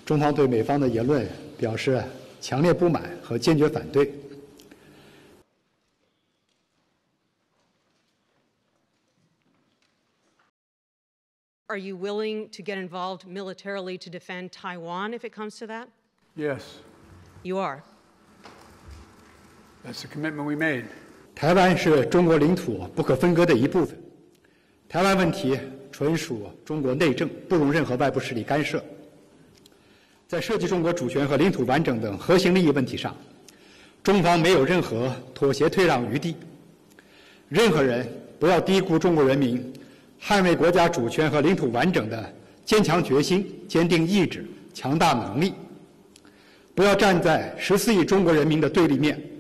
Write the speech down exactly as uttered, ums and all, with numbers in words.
中方对美方的言论表示强烈不满和坚决反对。 Are you willing to get involved militarily to defend Taiwan if it comes to that? Yes. You are. That's the commitment we made. 台湾是中国领土不可分割的一部分，台湾问题纯属中国内政，不容任何外部势力干涉。在涉及中国主权和领土完整等核心利益问题上，中方没有任何妥协退让余地。任何人不要低估中国人民捍卫国家主权和领土完整的坚强决心、坚定意志、强大能力。不要站在十四亿中国人民的对立面。